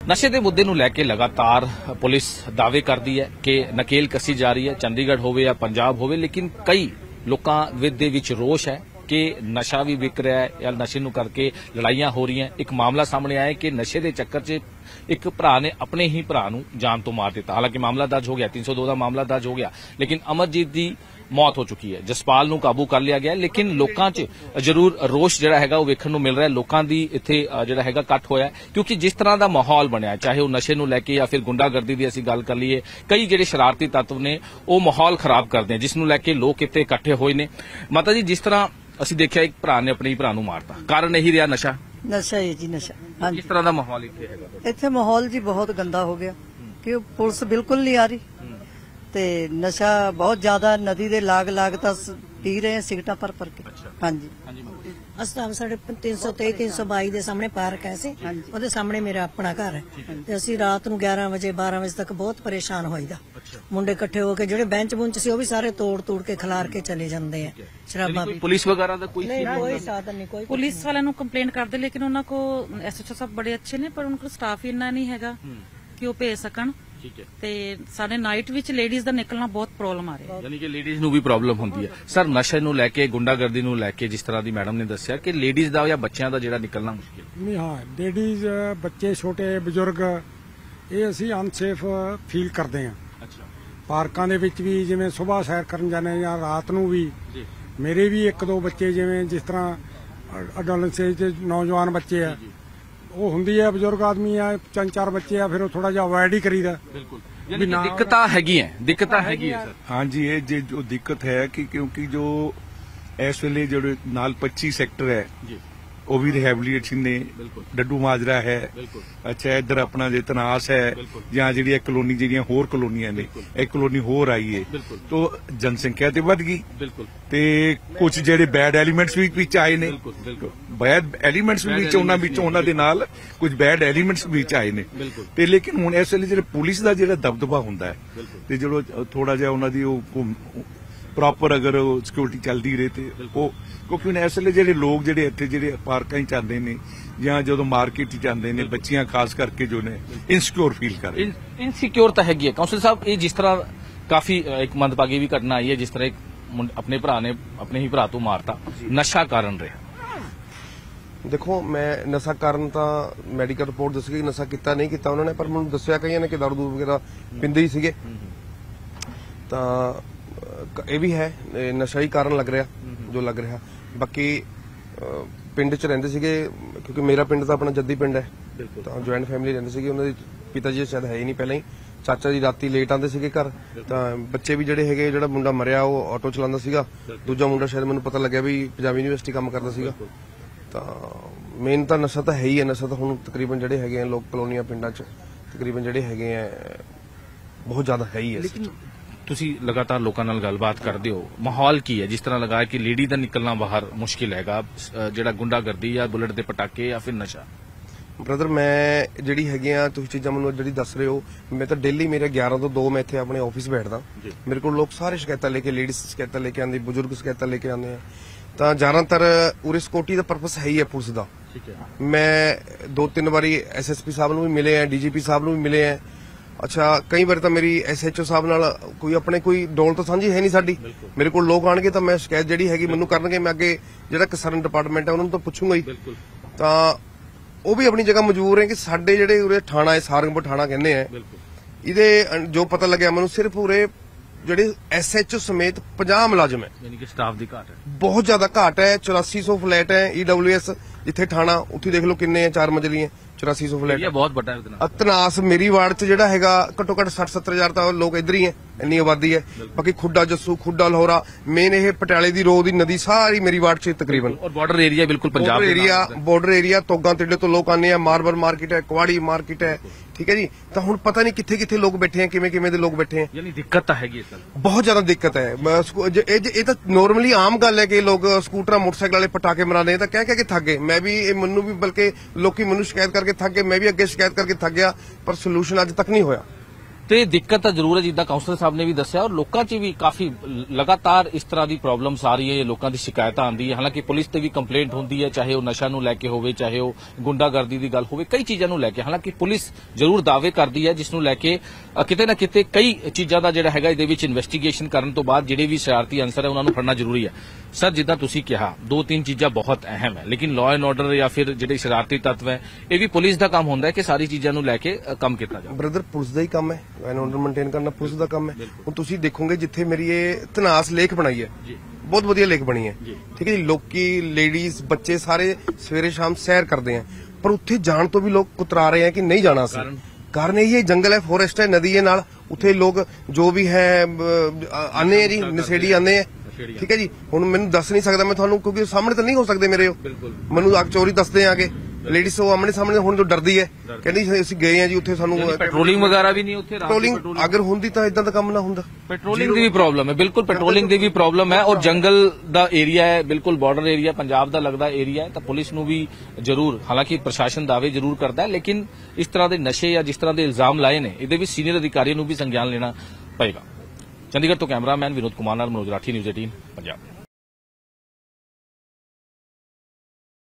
ਨਸ਼ੇ ਦੇ ਮੁੱਦੇ ਨੂੰ ਲੈ ਕੇ ਲਗਾਤਾਰ ਪੁਲਿਸ ਦਾਅਵੇ ਕਰਦੀ ਹੈ ਕਿ ਨਕੇਲ ਕੱਸੀ ਜਾ ਰਹੀ ਹੈ, ਚੰਡੀਗੜ੍ਹ ਹੋਵੇ ਜਾਂ ਪੰਜਾਬ ਹੋਵੇ, ਲੇਕਿਨ ਕਈ ਲੋਕਾਂ ਦੇ ਵਿੱਚ ਰੋਸ਼ ਹੈ ਕਿ ਨਸ਼ਾ ਵੀ ਵਿਕ ਰਿਹਾ ਹੈ ਜਾਂ ਨਸ਼ੇ ਨੂੰ ਕਰਕੇ ਲੜਾਈਆਂ ਹੋ ਰਹੀਆਂ। ਇੱਕ ਮਾਮਲਾ ਸਾਹਮਣੇ ਆਇਆ ਕਿ ਨਸ਼ੇ ਦੇ ਚੱਕਰ 'ਚ ਇੱਕ ਭਰਾ ਨੇ ਆਪਣੇ ਹੀ ਭਰਾ ਨੂੰ ਜਾਨ ਤੋਂ ਮਾਰ ਦਿੱਤਾ। ਹਾਲਾਂਕਿ ਮਾਮਲਾ ਦਰਜ ਹੋ ਗਿਆ, 302 ਦਾ ਮਾਮਲਾ ਦਰਜ ਹੋ ਗਿਆ, ਲੇਕਿਨ ਅਮਰਜੀਤ ਦੀ ਮੌਤ ਹੋ ਚੁੱਕੀ ਹੈ। ਜਸਪਾਲ ਨੂੰ ਕਾਬੂ ਕਰ ਲਿਆ ਗਿਆ, ਲੇਕਿਨ ਲੋਕਾਂ 'ਚ ਜ਼ਰੂਰ ਰੋਸ਼ ਜਿਹੜਾ ਹੈਗਾ ਉਹ ਵੇਖਣ ਨੂੰ ਮਿਲ ਰਿਹਾ। ਲੋਕਾਂ ਦੀ ਇੱਥੇ ਜਿਹੜਾ ਹੈਗਾ ਇਕੱਠ ਹੋਇਆ, ਕਿਉਂਕਿ ਜਿਸ ਤਰ੍ਹਾਂ ਦਾ ਮਾਹੌਲ ਬਣਿਆ, ਚਾਹੇ ਉਹ ਨਸ਼ੇ ਨੂੰ ਲੈ ਕੇ ਜਾਂ ਫਿਰ ਗੁੰਡਾਗਰਦੀ ਦੀ ਅਸੀਂ ਗੱਲ ਕਰ ਲਈਏ, ਕਈ ਜਿਹੜੇ ਸ਼ਰਾਰਤੀ ਤੱਤਵ ਨੇ ਉਹ ਮਾਹੌਲ ਖਰਾਬ ਕਰਦੇ ਆ, ਜਿਸ ਨੂੰ ਲੈ ਕੇ ਲੋਕ ਇੱਥੇ ਇਕੱਠੇ ਹੋਏ ਨੇ। ਮਾਤਾ ਜੀ, ਜਿਸ ਤਰ੍ਹਾਂ ਅਸੀਂ ਦੇਖਿਆ ਇੱਕ ਭਰਾ ਨੇ ਆਪਣੇ ਹੀ ਭਰਾ ਨੂੰ ਮਾਰਤਾ, ਕਾਰਨ ਇਹੀ ਰਿਹਾ ਨਸ਼ਾ। ਨਸ਼ਾ ਹੈ ਜੀ, ਨਸ਼ਾ। ਹਾਂਜੀ, ਕਿਸ ਤਰ੍ਹਾਂ ਦਾ ਮਾਹੌਲ ਇੱਥੇ ਹੈਗਾ? ਇੱਥੇ ਮਾਹੌਲ ਜੀ ਬਹੁਤ ਗੰਦਾ ਹੋ ਗਿਆ ਕਿ ਪੁਲਿਸ ਬਿਲਕੁਲ ਨਹੀਂ ਆ ਰਹੀ ਤੇ ਨਸ਼ਾ ਬਹੁਤ ਜ਼ਿਆਦਾ ਨਦੀ ਦੇ ਲਾਗ ਤਾਂ ਪੀ ਰਹੇ ਸਿਗਟਾਂ ਭਰ ਕੇ। ਹਾਂਜੀ, ਅਸਤਾਮ ਸਾਡੇ 323 322 ਦੇ ਸਾਹਮਣੇ ਪਾਰਕ ਹੈ ਸੀ, ਉਹਦੇ ਸਾਹਮਣੇ ਮੇਰਾ ਆਪਣਾ ਘਰ ਹੈ ਤੇ ਅਸੀਂ ਰਾਤ ਨੂੰ 11 ਵਜੇ 12 ਵਜੇ ਤੱਕ ਬਹੁਤ ਪਰੇਸ਼ਾਨ ਹੋਈਦਾ। ਮੁੰਡੇ ਇਕੱਠੇ ਹੋ ਕੇ ਜਿਹੜੇ ਬੈਂਚ ਬੁੰਚ ਸੀ ਉਹ ਵੀ ਸਾਰੇ ਤੋੜ ਕੇ ਖਿਲਾਰ ਕੇ ਚਲੇ ਜਾਂਦੇ ਆ। ਸ਼ਰਾਬਾਂ ਵੀ, ਪੁਲਿਸ ਵਗੈਰਾ ਦਾ ਕੋਈ ਸਾਧਨ ਨਹੀਂ, ਕੋਈ ਪੁਲਿਸ ਵਾਲਿਆਂ ਨੂੰ ਕੰਪਲੇਂਟ ਕਰਦੇ, ਲੇਕਿਨ ਉਹਨਾਂ ਕੋ ਐਸਐਚਓ ਸਾਹਿਬ ਬੜੇ ਅੱਛੇ ਨੇ, ਪਰ ਉਹਨਾਂ ਕੋਲ ਸਟਾਫ ਹੀ ਇੰਨਾ ਨਹੀਂ ਹੈਗਾ ਕਿ ਉਹ ਭੇਜ ਸਕਣ। ਤੇ ਸਾਡੇ ਨਾਈਟ ਵਿੱਚ ਲੇਡੀਜ਼ ਦਾ ਨਿਕਲਣਾ ਬਹੁਤ ਪ੍ਰੋਬਲਮ ਆ ਰਹੀ ਹੈ, ਯਾਨੀ ਕਿ ਲੇਡੀਜ਼ ਨੂੰ ਵੀ ਪ੍ਰੋਬਲਮ ਹੁੰਦੀ ਹੈ। ਸਰ, ਨਸ਼ੇ ਨੂੰ ਲੈ ਕੇ, ਗੁੰਡਾਗਰਦੀ ਨੂੰ ਲੈ ਕੇ, ਜਿਸ ਤਰ੍ਹਾਂ ਦੀ ਮੈਡਮ ਨੇ ਦੱਸਿਆ ਕਿ ਲੇਡੀਜ਼ ਦਾ ਜਾਂ ਬੱਚਿਆਂ ਦਾ ਜਿਹੜਾ ਨਿਕਲਣਾ ਮੁਸ਼ਕਿਲ ਨਹੀਂ। ਹਾਂ, ਲੇਡੀਜ਼, ਬੱਚੇ, ਛੋਟੇ ਬਜ਼ੁਰਗ, ਇਹ ਅਸੀਂ ਅਨਸੇਫ ਫੀਲ ਕਰਦੇ ਹਾਂ। ਪਾਰਕਾਂ ਦੇ ਵਿੱਚ ਵੀ ਜਿਵੇਂ ਸਵੇਰ ਸੈਰ ਕਰਨ ਜਾਂਦੇ ਜਾਂ ਰਾਤ ਨੂੰ ਵੀ। ਮੇਰੇ ਵੀ ਇੱਕ ਦੋ ਬੱਚੇ, ਜਿਵੇਂ ਜਿਸ ਤਰ੍ਹਾਂ ਅਡੋਲੈਂਸੇਜ ਦੇ ਨੌਜਵਾਨ ਬੱਚੇ ਆ, ਉਹ ਹੁੰਦੀ ਹੈ, ਬਜ਼ੁਰਗ ਆਦਮੀ ਆ, 3-4 ਬੱਚੇ ਆ, ਫਿਰ ਉਹ ਥੋੜਾ ਜਿਹਾ ਅਵॉइड ਹੀ ਕਰੀਦਾ। ਬਿਲकुल, यानी कि ਦਿੱਕਤਾਂ ਹੈਗੀ ਹੈ सर। हाँ जी, ये जो दिक्कत है कि क्योंकि जो इस वेले जो नाल 25 सैक्टर है वो भी रिहेबिलिटेशन ने, डड्डू माजरा है, अच्छा इधर अपना जो तनास है, ਜਾਂ ਜਿਹੜੀਆਂ ਕਲੋਨੀ ਜਿਹੜੀਆਂ ਹੋਰ ਕਲੋਨੀਆਂ ਨੇ, ਇੱਕ ਕਲੋਨੀ ਹੋਰ ਆਈ ਹੈ, तो जनसंख्या ਤੇ ਵੱਧ ਗਈ ਤੇ ਕੁਝ ਜਿਹੜੇ ਬੈਡ ਐਲੀਮੈਂਟਸ ਵੀ ਵਿੱਚ ਆਏ ਨੇ। ਬੈਡ ਐਲੀਮੈਂਟਸ ਉਹਨਾਂ ਦੇ ਨਾਲ ਕੁਝ ਬੈਡ ਐਲੀਮੈਂਟਸ ਵਿੱਚ ਆਏ ਨੇ ਤੇ ਲੇਕਿਨ ਹੁਣ ਇਸ ਵੇਲੇ ਜਿਹੜੇ ਪੁਲਿਸ ਦਾ ਜਿਹੜਾ ਦਬਦਬਾ ਹੁੰਦਾ ਹੈ ਤੇ ਜਿਹੜਾ ਥੋੜਾ ਜਿਹਾ ਉਹਨਾਂ ਦੀ ਉਹ ਪ੍ਰੋਪਰ ਅਗਰ ਸਿਕਿਉਰਿਟੀ ਚੱਲਦੀ ਰਹੇ ਤੇ ਉਹ, ਕਿਉਂਕਿ ਹੁਣ ਇਸ ਵੇਲੇ ਜਿਹੜੇ ਲੋਕ ਜਿਹੜੇ ਇੱਥੇ ਜਿਹੜੇ ਪਾਰਕਾਂ 'ਚ ਜਾਂਦੇ ਨੇ ਜਾਂ ਜਦੋਂ ਮਾਰਕੀਟ 'ਚ ਜਾਂਦੇ ਨੇ, ਬੱਚੀਆਂ ਖਾਸ ਕਰਕੇ ਜੋ ਨੇ ਇਨਸਿਕਿਉਰ ਫੀਲ ਕਰ ਰਹੇ। ਇਨਸਿਕਿਉਰ ਤਾਂ ਹੈਗੀ ਹੈ ਕਾਉਂਸਲ ਸਾਹਿਬ। ਇਹ ਜਿਸ ਤਰ੍ਹਾਂ ਕਾਫੀ ਇੱਕ ਮੰਦਭਾਗੀ ਵੀ ਘਟਨਾ ਆਈ ਹੈ, ਜਿਸ ਤਰ੍ਹਾਂ ਆਪਣੇ ਭਰਾ ਨੇ ਆਪਣੇ ਹੀ ਭਰਾ ਤੋਂ ਮਾਰਤਾ, ਨਸ਼ਾ ਕਾਰਨ ਰਿਹਾ। देखो, मैं नशा कारण तो मैडिकल रिपोर्ट दस गई, नशा किया नहीं किया उन्होंने, पर मैं दसिया कई ने कि दारू दूर वगैरह पींदे ही सीगे, तो ये भी है नशा ही कारण लग रहा जो लग रहा। बाकी पिंड च रहिंदे सीगे, क्योंकि मेरा पिंड तो अपना जद्दी पिंड है, तो ज्वाइंट फैमिली रहिंदे सीगे। उन्होंने पिता जी शायद है ही नहीं पहले ही, चाचा जी राती लेट आते सीगे घर, तो बच्चे भी ਜਿਹੜੇ ਹੈਗੇ, ਜਿਹੜਾ ਮੁੰਡਾ ਮਰਿਆ ਉਹ ਆਟੋ ਚਲਾਉਂਦਾ ਸੀਗਾ, ਦੂਜਾ ਮੁੰਡਾ ਸ਼ਾਇਦ ਮੈਨੂੰ ਪਤਾ ਲੱਗਿਆ ਵੀ ਪੰਜਾਬ ਯੂਨੀਵਰਸਿਟੀ ਕੰਮ ਕਰਦਾ ਸੀਗਾ। ਤਾਂ ਮੇਨ ਤਾਂ ਨਸ਼ਾ ਤਾਂ ਹੈ ਹੀ ਹੈ। ਨਸ਼ਾ ਤਾਂ ਹੁਣ ਤਕਰੀਬਨ ਜਿਹੜੇ ਹੈਗੇ ਆ ਲੋਕ ਕਲੋਨੀਆਂ ਪਿੰਡਾਂ 'ਚ ਤਕਰੀਬਨ ਜਿਹੜੇ ਹੈਗੇ ਆ ਬਹੁਤ ਜ਼ਿਆਦਾ ਹੈ ਹੀ ਹੈ। ਲੇਕਿਨ ਤੁਸੀਂ ਲਗਾਤਾਰ ਲੋਕਾਂ ਨਾਲ ਗੱਲਬਾਤ ਕਰਦੇ ਹੋ, ਮਾਹੌਲ ਕੀ ਹੈ? ਜਿਸ ਤਰ੍ਹਾਂ ਲਗਾਇਆ ਕਿ ਲੇਡੀ ਦਾ ਨਿਕਲਣਾ ਬਾਹਰ ਮੁਸ਼ਕਿਲ ਹੈਗਾ, ਜਿਹੜਾ ਗੁੰਡਾਗਰਦੀ ਜਾਂ ਬੁਲਟ ਦੇ ਪਟਾਕੇ ਜਾਂ ਫਿਰ ਨਸ਼ਾ। ਬ੍ਰਦਰ, ਮੈਂ ਜਿਹੜੀ ਹੈਗੀਆਂ ਤੁਸੀਂ ਚੀਜ਼ਾਂ ਮੈਨੂੰ ਜਿਹੜੀ ਦੱਸ ਰਹੇ ਹੋ, ਮੈਂ ਤਾਂ ਡੇਲੀ ਮੇਰੇ 11 ਤੋਂ 2 ਮੈਂ ਇੱਥੇ ਆਪਣੇ ਆਫਿਸ ਬੈਠਦਾ। ਮੇਰੇ ਕੋਲ ਲੋਕ ਸਾਰੇ ਸ਼ਿਕਾਇਤਾਂ ਲੈ ਕੇ, ਲੇਡੀਜ਼ ਸ਼ਿਕਾਇਤਾਂ ਲੈ ਕੇ ਆਉਂਦੇ, ਬਜ਼ੁਰਗ ਸ਼ਿਕਾਇਤਾਂ ਲੈ ਕੇ ਆਉਂਦੇ ਆ। ਤਾਂ ਜ਼ਿਆਦਾਤਰ ਉਰੇ ਸਿਕਿਉਰਿਟੀ ਦਾ ਪਰਪਸ ਹੈ ਹੀ ਹੈ ਪੁਲਿਸ ਦਾ। ਮੈਂ 2-3 ਵਾਰੀ ਐਸਐਸਪੀ ਸਾਹਿਬ ਨੂੰ ਵੀ ਮਿਲੇ ਆ, ਡੀਜੀਪੀ ਸਾਹਿਬ ਨੂੰ ਵੀ ਮਿਲੇ ਆ। ਅੱਛਾ, ਕਈ ਵਾਰ ਤਾਂ ਮੇਰੀ ਐਸਐਚਓ ਸਾਹਿਬ ਨਾਲ ਕੋਈ ਡੋਲ ਤਾਂ ਸਾਂਝੀ ਹੈ ਨਹੀਂ ਸਾਡੀ। ਮੇਰੇ ਕੋਲ ਲੋਕ ਆਣਗੇ ਤਾਂ ਮੈਂ ਸ਼ਿਕਾਇਤ ਜਿਹੜੀ ਹੈਗੀ ਮੈਨੂੰ ਕਰਨਗੇ, ਮੈਂ ਅੱਗੇ ਜਿਹੜਾ ਕੰਸਰਨ ਡਿਪਾਰਟਮੈਂਟ ਹੈ ਉਹਨਾਂ ਨੂੰ ਤਾਂ ਪੁੱਛੂੰਗਾ ਹੀ। ਤਾਂ ਉਹ ਵੀ ਆਪਣੀ ਜਗ੍ਹਾ ਮਜਬੂਰ ਹੈ ਕਿ ਸਾਡੇ ਜਿਹੜੇ ਉਰੇ ਥਾਣਾ ਹੈ, ਸਾਰੰਗਪੁਰ ਥਾਣਾ ਕਹਿੰਦੇ ਆ, ਇਹਦੇ ਜੋ ਪਤਾ ਲੱਗਿਆ ਮੈਨੂੰ ਸਿਰਫ ਉਰੇ ਜਿਹੜੇ ਐਸਐਚਓ ਸਮੇਤ 50 ਮੁਲਾਜ਼ਮ ਹੈ, ਯਾਨੀ ਕਿ ਸਟਾਫ ਦੀ ਘਾਟ ਹੈ, ਬਹੁਤ ਜ਼ਿਆਦਾ ਘਾਟ ਹੈ। 8400 ਫਲੈਟ ਹੈ ਈਡਬਲਯੂਐਸ, ਜਿੱਥੇ ਥਾਣਾ ਉੱਥੇ ਦੇਖ ਲਓ ਕਿੰਨੇ ਆ, 4 ਮੰਜ਼ਲੀਆਂ, 8400 ਫਲੈਟ ਬਹੁਤ ਵੱਡਾ ਹੈ। ਅਤਨਾਸ ਮੇਰੀ ਵਾਰਡ 'ਚ ਜਿਹੜਾ ਹੈਗਾ ਘੱਟੋ ਘੱਟ 60-70 ਹਜ਼ਾਰ ਤਾਂ ਲੋਕ ਇੱਧਰ ਹੀ ਹੈ, ਇੰਨੀ ਆਬਾਦੀ ਹੈ। ਬਾਕੀ ਖੁੱਡਾ ਜੱਸੂ, ਖੁੱਡਾ ਲਾਹੌਰਾ, ਮੇਨ ਇਹ ਪਟਿਆਲੇ ਦੀ ਰੋਡ ਦੀ ਨਦੀ ਸਾਰੀ ਮੇਰੀ ਵਾਰਡ 'ਚ ਤਕਰੀਬਨ। ਔਰ ਬਾਰਡਰ ਏਰੀਆ ਬਿਲਕੁਲ ਪੰਜਾਬ ਬਾਰਡਰ ਏਰੀਆ, ਤੋਗਾ ਤਿੱਲੇ ਤੋਂ ਲੋਕ ਆਉਂਦੇ ਆ, ਮਾਰਬਲ ਮਾਰਕੀਟ ਹੈ, ਕੁਆੜੀ ਮਾਰਕੀਟ ਹੈ, ਠੀਕ ਹੈ ਜੀ। ਤਾਂ ਹੁਣ ਪਤਾ ਨਹੀਂ ਕਿੱਥੇ ਕਿੱਥੇ ਲੋਕ ਬੈਠੇ ਆ, ਕਿਵੇਂ ਕਿਵੇਂ ਦੇ ਲੋਕ ਬੈਠੇ ਆ। ਯਾਨੀ ਦਿੱਕਤ ਤਾਂ ਹੈਗੀ ਸਰ, ਬਹੁਤ ਜ਼ਿਆਦਾ ਦਿੱਕਤ ਹੈ। ਇਹ ਤਾਂ ਨੋਰਮਲੀ ਆਮ ਗੱਲ ਹੈ ਕਿ ਲੋਕ ਸਕੂਟਰਾਂ ਮੋਟਰਸਾਈਕਲ ਵਾਲੇ ਪਟਾਕੇ ਮਰਾਉਂਦੇ ਆ, ਤਾਂ ਕਹਿ ਕੇ ਥੱਕ ਗਏ। ਮੈਂ ਵੀ ਮੈਨੂੰ ਵੀ ਬਲਕਿ ਲੋਕੀ ਮੈਨੂੰ ਸ਼ਿਕਾਇਤ ਕਰਕੇ ਥੱਕ ਗਏ, ਮੈਂ ਵੀ ਅੱਗੇ ਸ਼ਿਕਾਇਤ ਕਰਕੇ ਥੱਕ ਗਿਆ, ਪਰ ਸੋਲੂਸ਼ਨ ਅੱਜ ਤੱਕ ਨਹੀਂ ਹੋਇਆ। ਤੇ ਦਿੱਕਤ ਤਾਂ ਜ਼ਰੂਰ ਹੈ, ਜਿੱਦਾਂ ਕਾਉਂਸਲਰ ਸਾਹਿਬ ਨੇ ਵੀ ਦੱਸਿਆ, ਔਰ ਲੋਕਾਂ 'ਚ ਵੀ ਕਾਫੀ ਲਗਾਤਾਰ ਇਸ ਤਰ੍ਹਾਂ ਦੀ ਪ੍ਰੋਬਲਮਸ ਆ ਰਹੀ ਹੈ, ਲੋਕਾਂ ਦੀ ਸ਼ਿਕਾਇਤਾਂ ਆਉਂਦੀ ਹੈ। ਹਾਲਾਂਕਿ ਪੁਲਿਸ ਤੇ ਵੀ ਕੰਪਲੇਂਟ ਹੁੰਦੀ ਹੈ, ਚਾਹੇ ਉਹ ਨਸ਼ਾ ਨੂੰ ਲੈ ਕੇ ਹੋਵੇ, ਚਾਹੇ ਉਹ ਗੁੰਡਾਗਰਦੀ ਦੀ ਗੱਲ ਹੋਵੇ, ਕਈ ਚੀਜ਼ਾਂ ਨੂੰ ਲੈ ਕੇ। ਹਾਲਾਂਕਿ ਪੁਲਿਸ ਜ਼ਰੂਰ ਦਾਅਵੇ ਕਰਦੀ ਹੈ, ਜਿਸ ਨੂੰ ਲੈ ਕੇ ਕਿਤੇ ਨਾ ਕਿਤੇ ਕਈ ਚੀਜ਼ਾਂ ਦਾ ਜਿਹੜਾ ਹੈਗਾ ਇਹਦੇ ਵਿੱਚ ਇਨਵੈਸਟੀਗੇਸ਼ਨ ਕਰਨ ਤੋਂ ਬਾਅਦ ਜਿਹੜੇ ਵੀ ਸ਼ਰਾਰਤੀ ਅਨਸਰ ਹੈ ਉਹਨਾਂ ਨੂੰ ਫੜਨਾ ਜ਼ਰੂਰੀ ਹੈ। ਸਰ, ਜਿੱਦਾਂ ਤੁਸੀਂ ਕਿਹਾ, 2-3 ਚੀਜ਼ਾਂ ਬਹੁਤ ਅਹਿਮ ਹੈ, ਲੇਕਿਨ ਲਾਅ ਐਂਡ ਆਰਡਰ ਜਾਂ ਫਿਰ ਜਿਹੜੇ ਸ਼ਰਾਰਤੀ ਤੱਤਵ ਹੈ, ਇਹ ਵੀ ਪੁਲਿਸ ਦਾ ਕੰਮ ਹੁੰਦਾ ਹੈ ਕਿ ਸਾਰੀ ਚੀਜ਼ਾਂ ਨੂੰ ਲੈ ਕੇ ਕੰਮ ਕੀਤਾ ਜਾਵੇ। ਬ੍ਰਦਰ, ਪੁਲਿਸ ਦਾ ਹੀ ਕੰਮ ਹੈ, ਲਾਅ ਐਂਡ ਆਰਡਰ ਮੇਨਟੇਨ ਕਰਨਾ ਪੁਲਿਸ ਦਾ ਕੰਮ ਹੈ। ਹੁਣ ਤੁਸੀਂ ਦੇਖੋਗੇ ਜਿੱਥੇ ਮੇਰੀ ਇਹ ਧਨਾਸ ਲੇਖ ਬਣਾਈ ਹੈ, ਬਹੁਤ ਵਧੀਆ ਲੇਖ ਬਣੀ ਹੈ, ਠੀਕ ਹੈ ਜੀ। ਲੋਕੀ, ਲੇਡੀਜ਼, ਬੱਚੇ ਸਾਰੇ ਸਵੇਰੇ ਸ਼ਾਮ ਸੈਰ ਕਰਦੇ ਆ, ਪਰ ਉੱਥੇ ਜਾਣ ਤੋਂ ਵੀ ਲੋਕ ਕੁਤਰਾ ਰਹੇ ਆ ਕਿ ਨਹੀਂ ਜਾਣਾ ਸੀ। ਕਾਰਨ ਇਹ ਜੰਗਲ ਹੈ, ਫੋਰੈਸਟ ਹੈ, ਨਦੀ ਹੈ ਨਾਲ, ਉੱਥੇ ਲੋਕ ਜੋ ਵੀ ਹੈ ਆਨੇ ਆ ਜੀ, ਨਸ਼ੇੜੀ ਆਨੇ ਆ, ਠੀਕ ਹੈ ਜੀ। ਹੁਣ ਮੈਨੂੰ ਦੱਸ ਨਹੀਂ ਸਕਦਾ ਮੈਂ ਤੁਹਾਨੂੰ, ਕਿਉਂਕਿ ਸਾਹਮਣੇ ਤਾਂ ਨਹੀਂ ਹੋ ਸਕਦੇ ਮੇਰੇ, ਮੈਨੂੰ ਆ ਚੋਰੀ ਦੱਸਦੇ ਆ ਕੇ ਲੇਡੀਜ਼, ਉਹ ਆਮਣੇ ਸਾਹਮਣੇ ਹੁਣ ਜੋ ਡਰਦੀ ਹੈ, ਕਹਿੰਦੀ ਅਸੀਂ ਗਏ ਆ ਜੀ ਉੱਥੇ, ਸਾਨੂੰ ਪੈਟਰੋਲਿੰਗ ਵਗੈਰਾ ਵੀ ਨਹੀਂ ਉੱਥੇ। ਪੈਟਰੋਲਿੰਗ ਅਗਰ ਹੁੰਦੀ ਤਾਂ ਇਦਾਂ ਦਾ ਕੰਮ ਨਾ ਹੁੰਦਾ। ਪੈਟਰੋਲਿੰਗ ਦੀ ਵੀ ਪ੍ਰੋਬਲਮ ਹੈ, ਬਿਲਕੁਲ ਪੈਟਰੋਲਿੰਗ ਦੀ ਵੀ ਪ੍ਰੋਬਲਮ ਹੈ, ਔਰ ਜੰਗਲ ਦਾ ਏਰੀਆ ਹੈ, ਬਿਲਕੁਲ ਬਾਰਡਰ ਏਰੀਆ, ਪੰਜਾਬ ਦਾ ਲੱਗਦਾ ਏਰੀਆ ਹੈ, ਤਾਂ ਪੁਲਿਸ ਨੂੰ ਵੀ ਜ਼ਰੂਰ, ਹਾਲਾਂਕਿ ਪ੍ਰਸ਼ਾਸਨ ਦਾਅਵੇ ਜ਼ਰੂਰ ਕਰਦਾ ਹੈ, ਲੇਕਿਨ ਇਸ ਤਰ੍ਹਾਂ ਦੇ ਨਸ਼ੇ ਜਾਂ ਜਿਸ ਤਰ੍ਹਾਂ ਦੇ ਇਲਜ਼ਾਮ ਲਾਏ ਨੇ, ਇਹਦੇ ਵਿੱਚ ਸੀਨੀਅਰ ਅਧਿਕਾਰੀਆਂ ਨੂੰ ਵੀ ਸੰਗਿਆਨ ਲੈਣਾ ਪਏਗਾ। ਚੰਡੀਗੜ੍ਹ ਤੋਂ ਕੈਮਰਾਮੈਨ ਵਿਨੋਦ ਕੁਮਾਰ ਨਾਲ ਮਨੋਜ ਰਾਠੀ, ਨਿਊਜ਼ 18 ਪੰਜਾਬ।